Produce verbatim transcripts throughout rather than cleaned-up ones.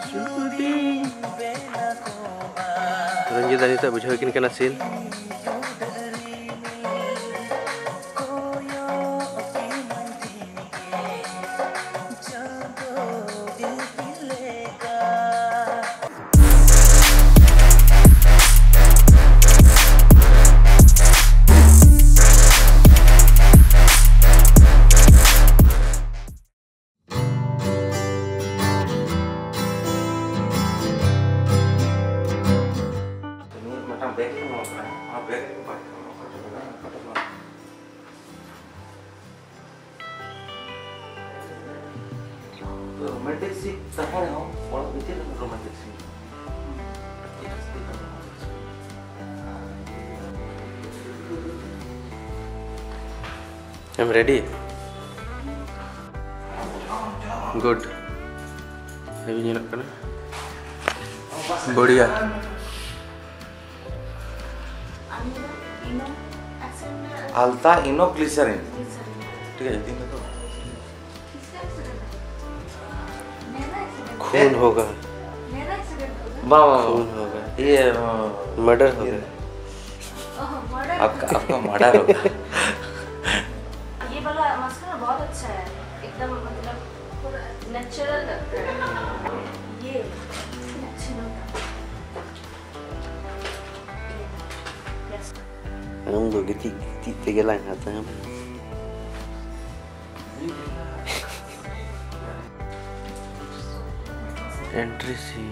रंजित दानी तो बुझाव किन कना scene romantic sih, tapi orang orang bicara romantic sih. I'm ready. Good. Heavy nyelak kana. बढ़िया. Alta Ino Glycerin. ठीक है, तीन तो. खून होगा. वाह वाह. खून होगा. ये मर्डर होगा. आपका आपका मर्डर होगा. ये वाला मस्कारा बहुत अच्छा है, एकदम मतलब पूरा नेचुरल लगता है. ये नेचुरल. हम दो गति गति तेगे लाइन आते हैं. Entry scene.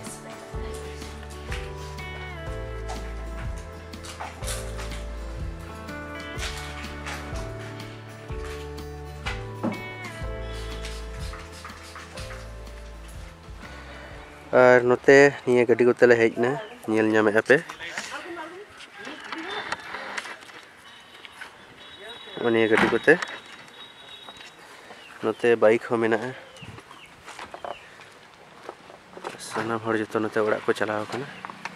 और नोते निया गड्डी को तले हेज ना नियल ᱧᱟᱢᱮ ᱟᱯᱮ निया गड्डी कोते नोते बाइक हो मेना सानाम हर जतो नोते ओड़ा को चलाव कना.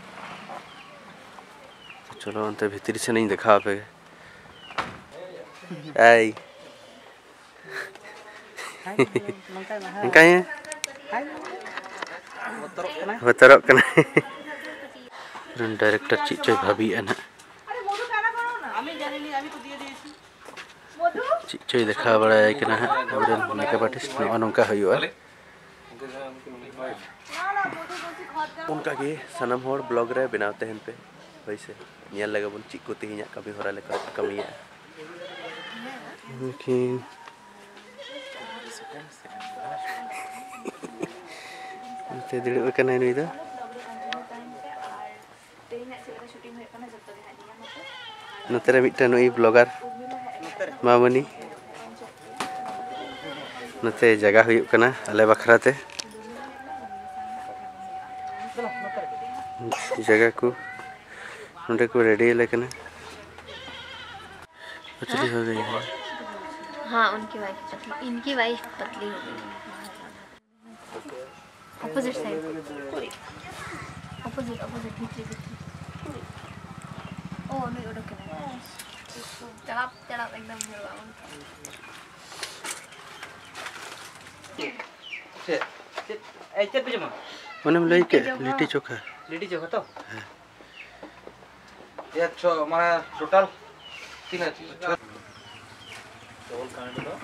चलो अंते भीतरी से नहीं देखा पे आई काहे बतरक कना. डायरेक्टर चिचय भाभी है ना चिचय देखा बड़ा है कि ना मेकअप आर्टिस्ट नौका हुआ उनका के सनम होड़ ब्लॉग रे बनाते हैं पे वैसे नियल लगे बन चिक को तीन कभी हो रहा लेकर कमी है लेकिन ते दिड़ कना है नुई दा नतरे मिट्टा नुई ब्लॉगर मामनी नते जगह हुई कना अले बखराते जगह को उनके को रेडी लेकिन पतली हो गई है. हाँ उनकी वाइफ पतली, इनकी वाइफ पतली हो गई. ऑपोजिट साइड ऑपोजिट ऑपोजिट भीतरी भीतरी. ओ नहीं उड़ो के चढ़ाप चढ़ाप एकदम हुआ. ए चल पे जमा मने लई के लिट्टी चोखा लिट्टी चोखा तो ये छो माने टोटल तीन है छो डबल कांड दो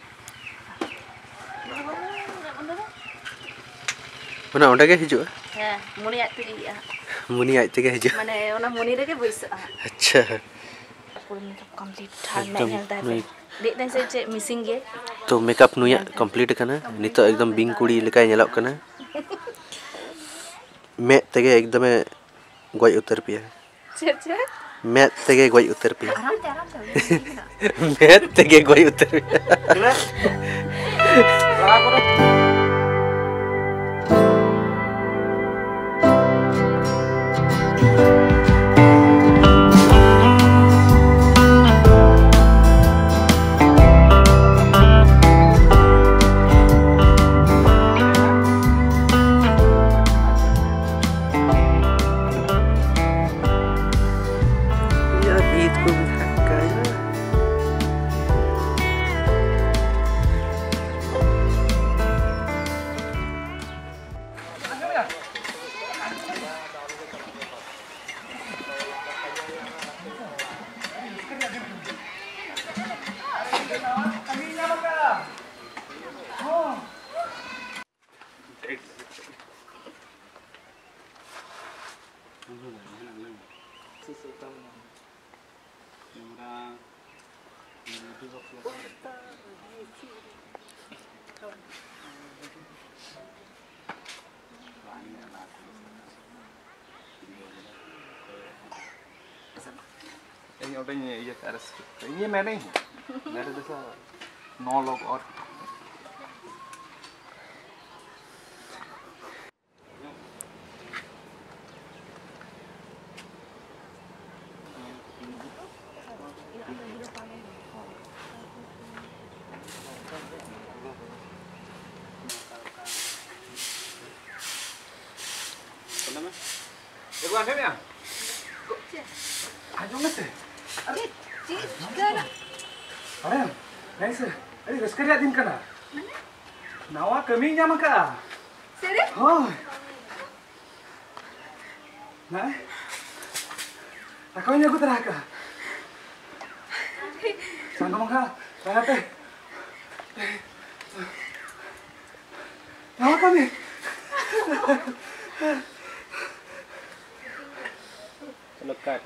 मने ओंडे के हिजो है मुनी आते के मुनी आते के हिजो माने ओना मुनी रे के बैस. अच्छा पूरा मेकअप कंप्लीट थार में हेल्थ है देखते से चे मिसिंग गे तो मेकअप नुया कंप्लीट कना नितो एकदम बिंग कुड़ी लेका नेलक कना मैं तेगे एकदम गय उतर पिया चे चे मैं तेगे गय उतर पिया आराम से आराम से मैं तेगे गय उतर पिया Ini udah ini ya harus ini mana ini? Mana desa no log or Ibu anda ni ya? Ayo nasi. Cik, cik, sekarang. Ayo, nice. Ayo, sekarang din kana. Nawa kami nya maka. Serius? Oh. Nah. Aku nya aku teraka. Sangka maka, saya teh. Nawa kami. Lekat.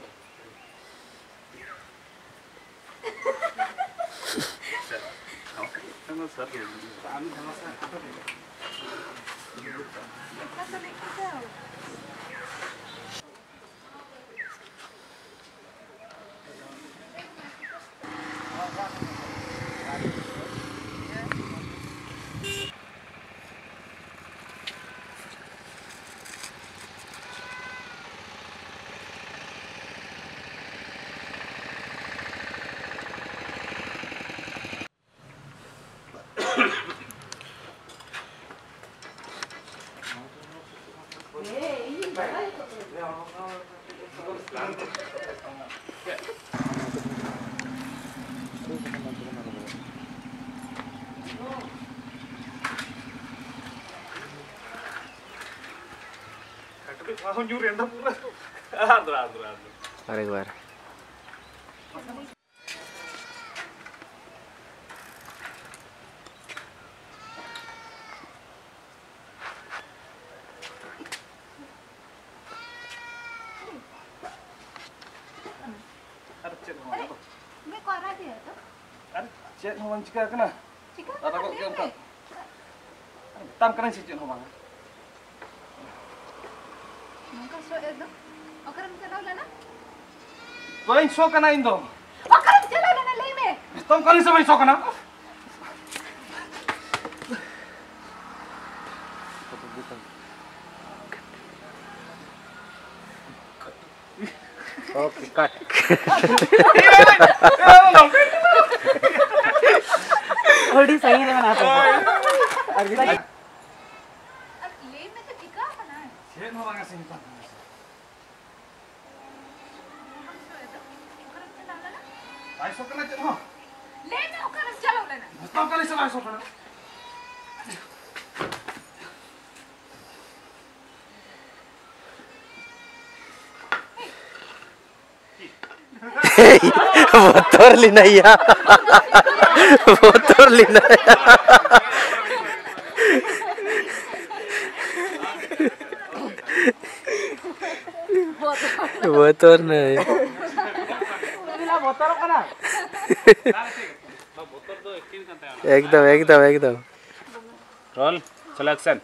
Langsung juri anda pula. Andra, andra, andra. Mari keluar. Ada cek nama apa? Ini kok arah dia tuh? Ada cek nama jika kena. Jika Ada kok keempat. Tam kena sih cek nama. Maka so itu, okaram jalan lana? तो इन सो कना इन दो okaram jalan lana ले में? तुम कौन से भाई सो कना? ओके कट थोड़ी सही नहीं बनाते ले में तो टिका बना है। छे नो मांगा सिंह ता भाई सो कना चलो ले में okaram jalan lana? तुम कौन से भाई सो कना? motor lina ya motor lina ya motor naik motor kana एकदम एकदम एकदम रोल सिलेक्शन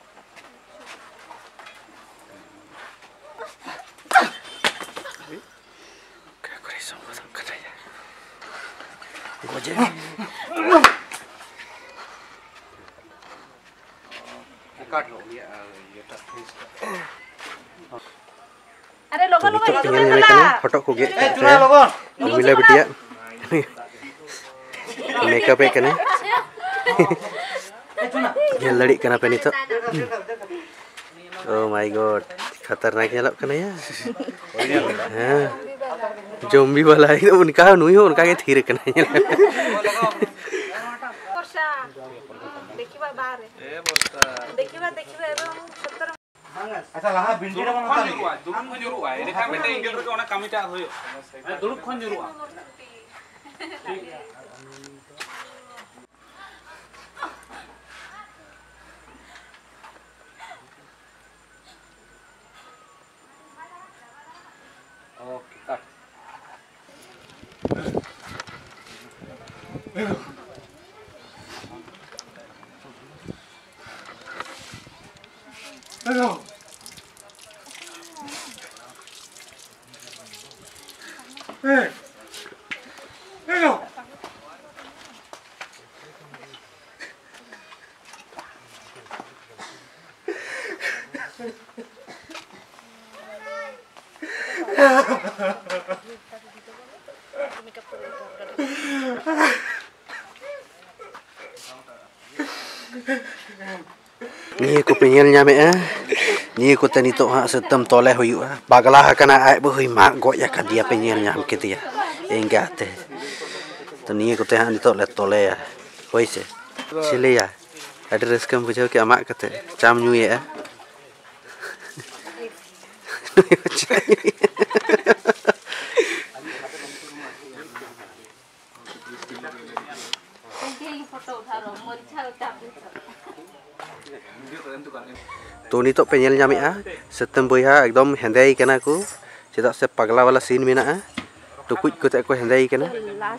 अरे लोगों लोगों Itu tinggal nyalakan foto ko ge. Bila bidia. Makeup e kana. Nyal lari kana pe nito. Oh my god. खतरनाक nyalap kana ya. हां zombie वाला है उनका नुई हो उनका के थीर kana वर्षा देखिबा बारे ए वर्षा देखिबा देखिबा एवं सत्तर अच्छा लाहा भिंडी रे मन ताली दुरुप खन जुरुआ एने का बेटे इंगल रे ओना कामीटा होयो दुरुप खन जुरुआ ओके कट हेलो ए hello Ni ko penyel nyame eh. Ni ko tani to ha setem toleh huyua. Baglah kana ai bu hui mak go ya ka dia penyel nyam kiti ya. Enggak teh. Tani ko teh ni to le tole ya. Hoi se. Sile ya. Ada reskam bujau ke amak kate. Cam nyu ya. तो नी तो पेnyel nyamea setem boyha ekdom hendei kana ku cedak se pagla wala scene mena tukuj ko te ko hendei kana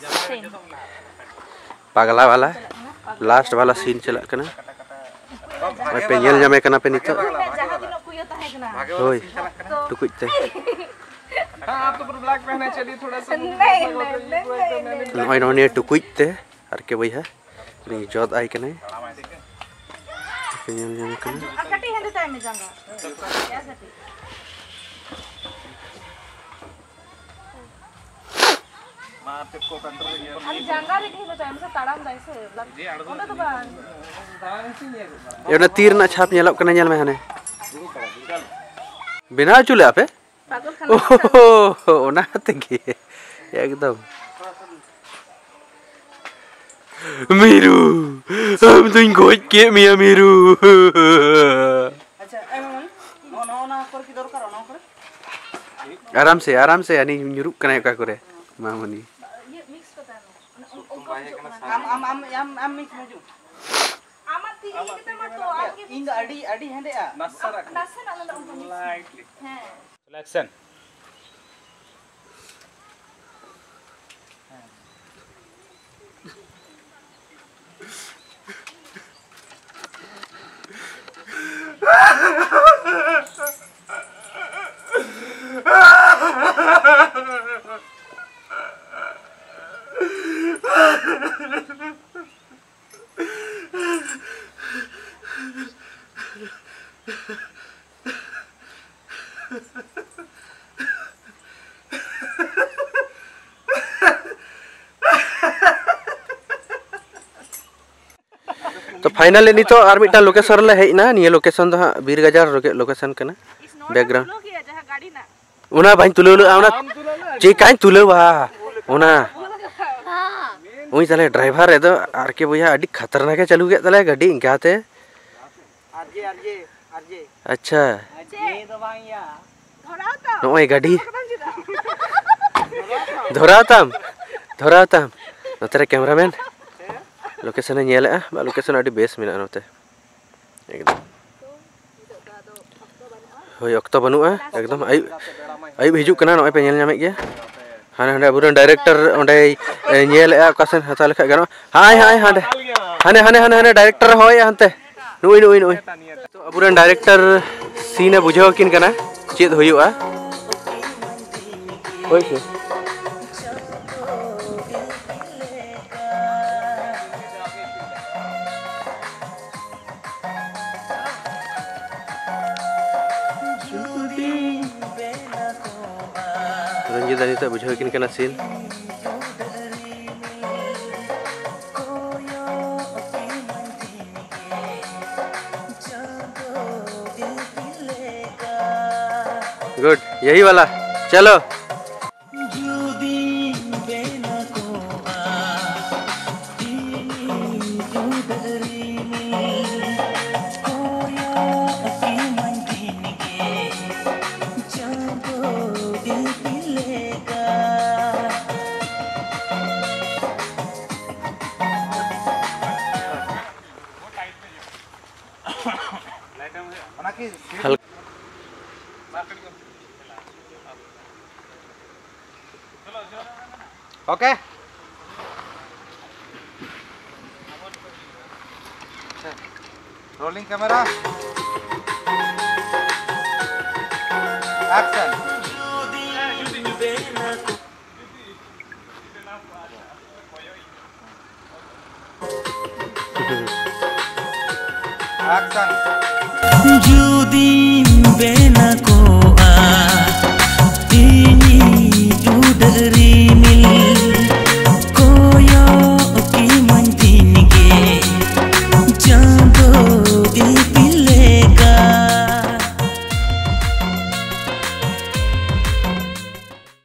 pagla wala last wala scene chelak kana oi penyel nyame kana pe nito hoi tukuj te आप तो पूरा black पहने चलिए थोड़ा सा noi no ne tukuj te ar ke boyha ni jod ai kana penyel nyame kana akati hende time में जाऊंगा क्या करती मार पे को कंट्रोल ये अरे जाऊंगा लेकिन तो टाइम से ताड़ाम दाई से उन्हें तो बान ये ना तीर ना छाप nyelok kana nyel me hane bina chule ape पागल खाना oh ona tegi ekdom Miru, हम तो इनको के मिया मिरू अच्छा ए मम्मी नो नो ना कर की दरकार ना कर आराम से आराम से यानी nyuruk kana का करे मामनी ये मिक्स पता है am am am am am mix maju आमा ती ये कितना मत तो आपके इन अडी अडी हंदे आ नसर नसे ना ना उनको लाइटली हैं सिलेक्शन तो फाइनली नी तो आर मिटा लोकेशन ले हेना निया लोकेशन तो बीर गजार लोकेशन कना बैकग्राउंड जहां गाड़ी ना उना भाई तुलेलो उना जे काई तुलेवा उना ओई तले ड्राइवर रे तो आर के भैया अडी खतरनाक चालू के तले गाड़ी इंगाते आरजे आरजे आरजे अच्छा ये तो भाईया धराता नोई गाड़ी धराताम धराताम नतरे कैमरामैन लोकेशन नेले आ बा लोकेशन अडी बेस मिना नते एकदम होय अक्तो बनुआ एकदम आयु आयु हिजु कना नोय पे नेल नामे गया हाने हाने अबुरन डायरेक्टर ओंडे नेल आ कासन हता लेखा गनो हाय हाय हाने हाने हाने हाने हाने डायरेक्टर होय हनते नुई नुई नुई तो अबुरन डायरेक्टर सीने बुझाव किन कना चेद होयुआ होय से रंजित अनिता बुझाव किन कना सीन गुड यही वाला चलो okay rolling camera action action जुदी बेना